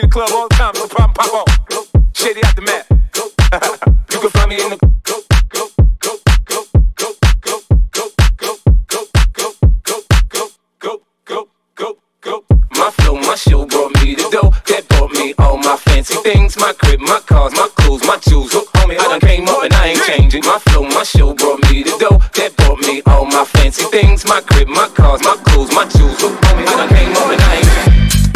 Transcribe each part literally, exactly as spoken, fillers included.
club all the time, no problem, pop on. Shady out the map. You can find me in the my show brought me the dough, that bought me all my fancy things. My crib, my cars, my clothes, my jewels. Look, homie, I done came up and I ain't changing. My flow, my show brought me the dough, that bought me all my fancy things. My crib, my cars, my clothes, my jewels. Look, homie, I done came up and I ain't changing.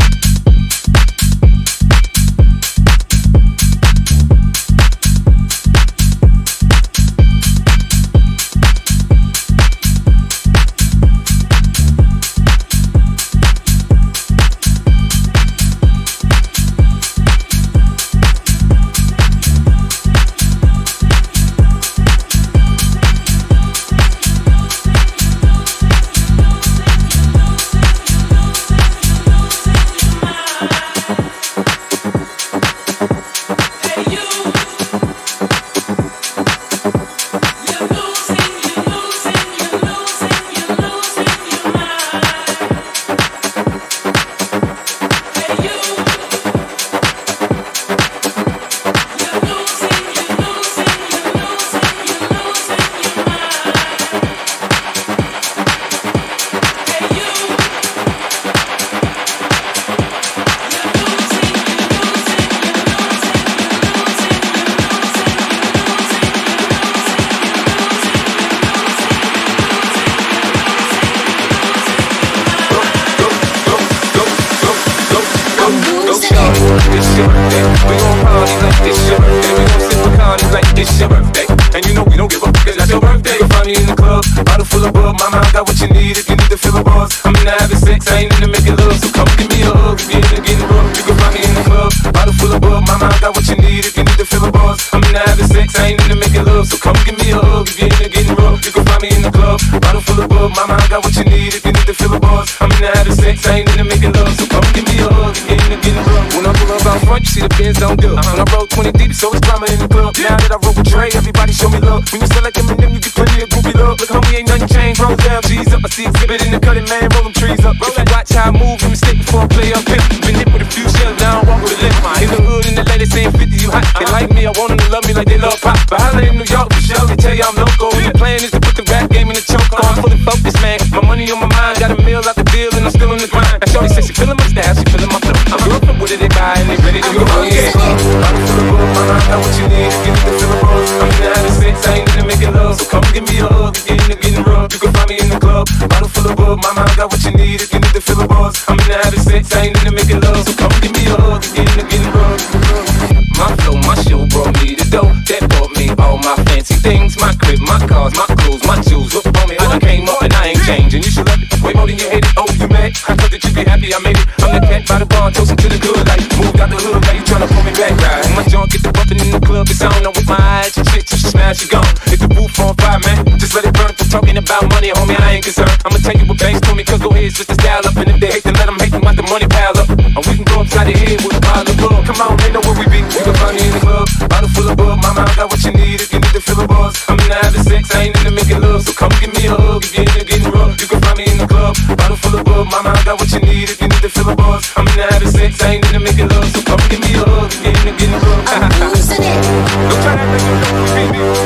It's your birthday. We gon' party like it's your birthday. We gon' sip Bacardi like it's your birthday. And you know we don't give up, cause that's your birthday. You find me in the club, bottle full of bub. Mama, I got what you need if you need to fill a buzz. I'm into having sex, I ain't into making love. So come give me a hug if you're into getting rough. You can find me in the club, bottle full of bub. Mama, I got what you need if you need to fill a buzz. I'm into having sex, I ain't into making love. So come give me a hug if you're into getting rough. You can find me in the club, bottle full of bub. Mama, I got what you need if you need to fill a buzz. I'm into having sex, I ain't into making love. So come give me a hug if you're into getting rough. When I pull up out front, you see the Benz on good. Uh-huh. When I roll twenty deep, so it's drama in the club. Yeah. Now that I roll with Dre, everybody show me love. When you sell like Eminem, you get plenty of groupie love. Look, homie, ain't nothing changed. Roll down, G's up. I see exhibit in the cutting, man. Roll them trees up. Roll that. Watch how I move, you mistake before I play up here. Been hit with a few shells, now I walk with a limp. In the hood, in the ladies saying fifty, you hot. They like me, I want them to love me like they love pop. But holla in New York, Michelle, they tell you I'm loco. And the plan is to put the rap game in the choke. I'm fully focused, man. My money on my mind, got a meal out the deal, and I'm still in the grind. Now shorty says she feeling my style, she feeling my flow. I'm girlfriend with it, they buy and they ready to go. Yeah, I'm full of bug, mama, I got what you need. Give me the fill of buzz. I'm into having sex, I ain't into making love. So come give me a hug if you're into getting rough. You can find me in the club, bottle full of bug. Mama, I got what you need if you need to fill a buzz. I'm into having sex, I ain't into making love. So come give me a hug if you're into getting rough. My flow, my show brought me the dough, that bought me all my fancy things. My crib, my cars, my clothes, my jewels. Look on me, I done came up and I ain't changing. You should love it way more than you hate it. Oh, you mad? I thought that you'd be happy I made it. I'm the cat by the bar, toasting to the good. Like, moved out the hood, now you tryna pull me back, right? When my junk get the bumping in the club, it's on. I'm with my eyes, your chick, till she smash, she gone. Hit the roof on fire, man. Just let it burn. If we're talking about money, homie, I ain't concerned. I'ma tell you what banks told me, cause go ahead, switch the style up. And if they hate, then let them hate them, watch the money pile up. Or we can go upside the head with a pile of love. Come on, they know where we be. You can find me in the club, bottle full of bug. Mama, I got what you need if you need to fill a buzz. I'm into having sex, I ain't into making love. So come give me a hug if you're into getting rough. You can find me in the club, bottle full of bug. Mama, I got what you need if you need to fill a buzz. I'm into having sex, I ain't into making love. So come give me a hug if you're into getting rough. I'm losing it. Don't try to make it look, baby.